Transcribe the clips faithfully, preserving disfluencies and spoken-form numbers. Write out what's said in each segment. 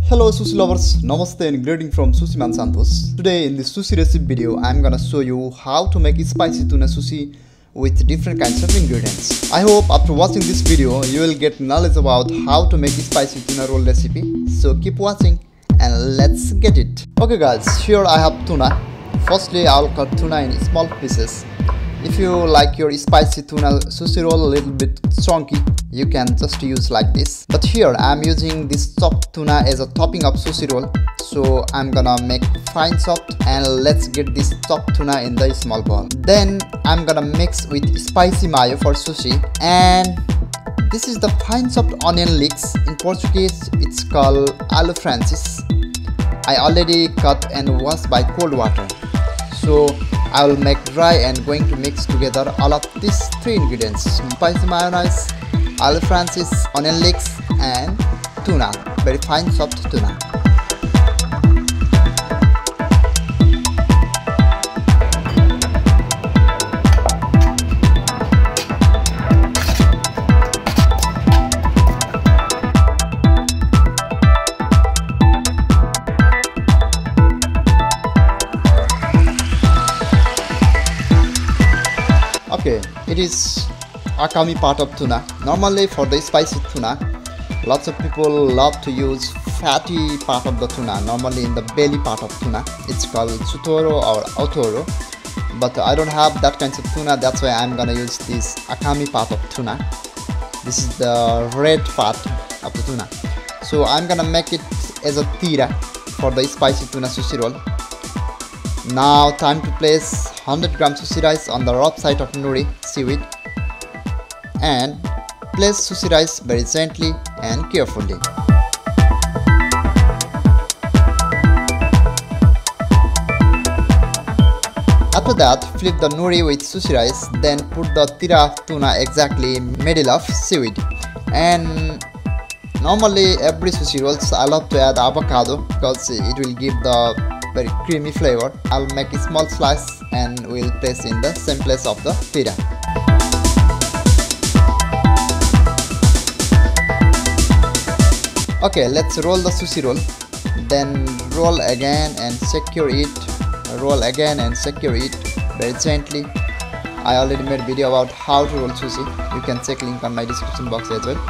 Hello sushi lovers, Namaste and greeting from SUSHIMAN Santosh. Today in this sushi recipe video, I am gonna show you how to make spicy tuna sushi with different kinds of ingredients. I hope after watching this video, you will get knowledge about how to make spicy tuna roll recipe. So keep watching and let's get it. Okay guys, here I have tuna. Firstly, I will cut tuna in small pieces. If you like your spicy tuna sushi roll a little bit chunky, you can just use like this. But here I am using this chopped tuna as a topping of sushi roll. So I'm gonna make fine chopped and let's get this chopped tuna in the small bowl. Then I'm gonna mix with spicy mayo for sushi, and this is the fine chopped onion leeks. In Portuguese it's called alho francis. I already cut and washed by cold water. So I will make dry and going to mix together all of these three ingredients: spicy mayonnaise, alho francis, onion leeks and tuna, very fine chopped tuna. Okay, it is akami part of tuna. Normally for the spicy tuna, lots of people love to use fatty part of the tuna, normally in the belly part of tuna. It's called tsutoro or otoro, but I don't have that kind of tuna, that's why I'm gonna use this akami part of tuna. This is the red part of the tuna. So I'm gonna make it as a tira for the spicy tuna sushi roll. Now time to place one hundred grams sushi rice on the rough side of nori seaweed and place sushi rice very gently and carefully. After that, flip the nori with sushi rice, then put the tira tuna exactly middle of seaweed. And normally every sushi rolls I love to add avocado because it will give the very creamy flavor. I'll make a small slice and we'll place in the same place of the tira. Okay, let's roll the sushi roll. Then roll again and secure it. Roll again and secure it very gently. I already made a video about how to roll sushi. You can check link on my description box as well.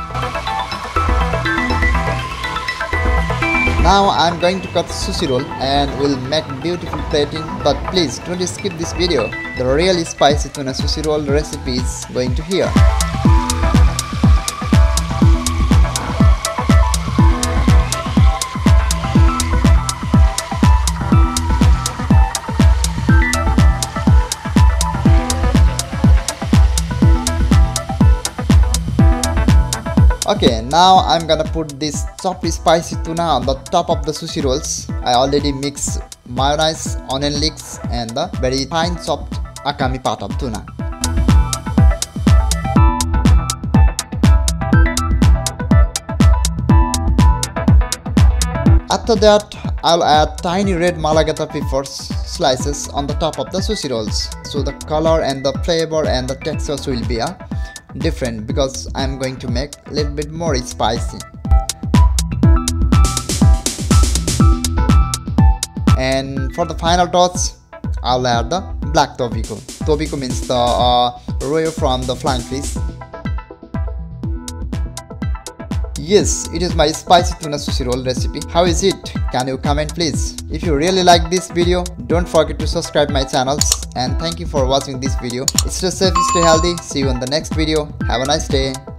Now I'm going to cut sushi roll and we'll make beautiful plating, but please don't skip this video. The really spicy tuna sushi roll recipe is going to here. Okay, now I'm gonna put this chopped spicy tuna on the top of the sushi rolls. I already mixed mayonnaise, onion leeks and the very fine chopped akami part of tuna. After that, I'll add tiny red Malagueta peppers slices on the top of the sushi rolls. So the color and the flavor and the textures will be a different because I'm going to make a little bit more spicy. And for the final touch, I'll add the black tobiko. Tobiko means the uh, roe from the flying fish. Yes, it is my spicy tuna sushi roll recipe. How is it? Can you comment please? If you really like this video, don't forget to subscribe my channels, and thank you for watching this video. Stay safe, stay healthy. See you in the next video. Have a nice day.